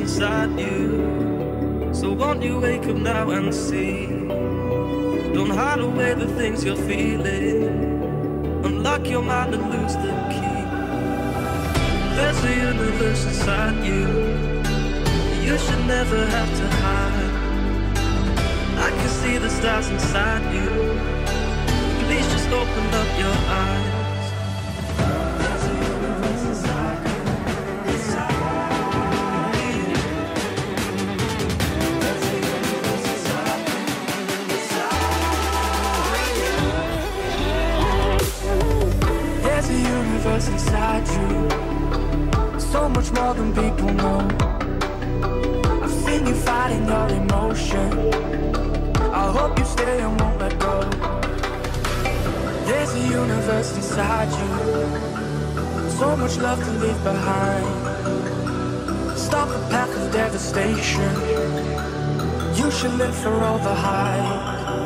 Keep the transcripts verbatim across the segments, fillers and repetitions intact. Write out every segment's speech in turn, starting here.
inside you. So won't you wake up now and see? Don't hide away the things you're feeling. Unlock your mind and lose the key. There's a universe inside you. You should never have to hide. I can see the stars inside you. Please just open up your eyes. There's a universe inside you. There's a universe inside you, so much more than people know. I've seen you fighting your emotion. I hope you stay and won't let go. There's a universe inside you, so much love to leave behind. Stop the path of devastation. You should live for all the hype.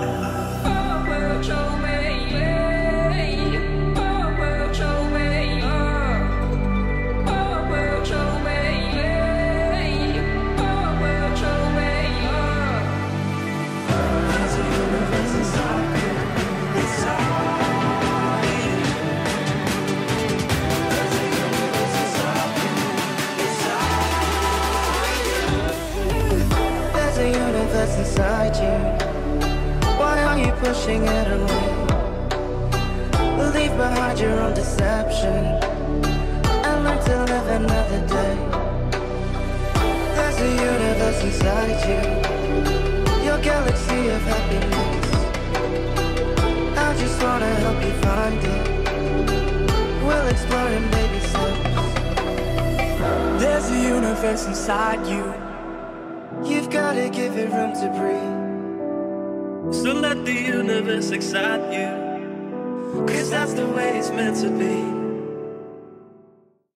Inside you, why are you pushing it away? Leave behind your own deception and learn to live another day. There's a universe inside you, your galaxy of happiness. I just wanna help you find it. We'll explore in baby steps. There's a universe inside you. You've gotta give it room to breathe. So let the universe excite you, 'cause that's the way it's meant to be.